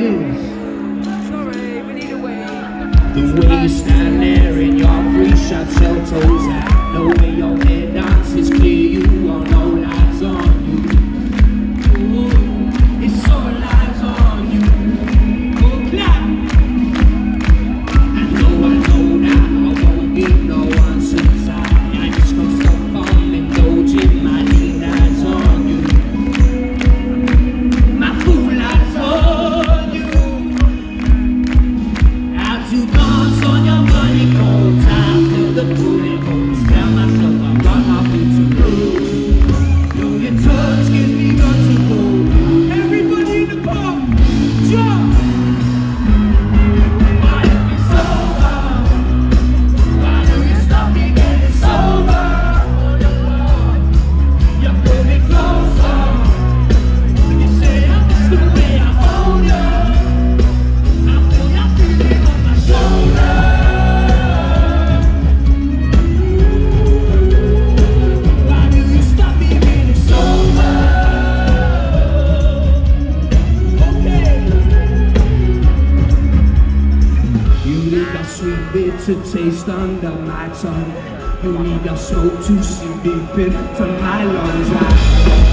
this. Sorry, we need a way. The way you stand there in your free shots, your toes out. The way your head dances, clear you on all eyes on you. Ooh, it's all eyes on you. Oh, clap. I know now, I won't give no answers. I just gonna stop on indulging my lean eyes on you. My fool eyes on you. Out to dance on your money cold. Time till the bullet holes. Tell myself I've got nothing to lose. Your touch gives me guts to go. Everybody in the pub, jump! What if it's over? Why do you stop me getting sober? You pull me closer. You say I miss the way I hold you. I feel your feeling on my shoulder. Why do you stop me getting sober? Okay. You leave a sweet bitter taste under my tongue. You leave your smoke to see deep into my lungs.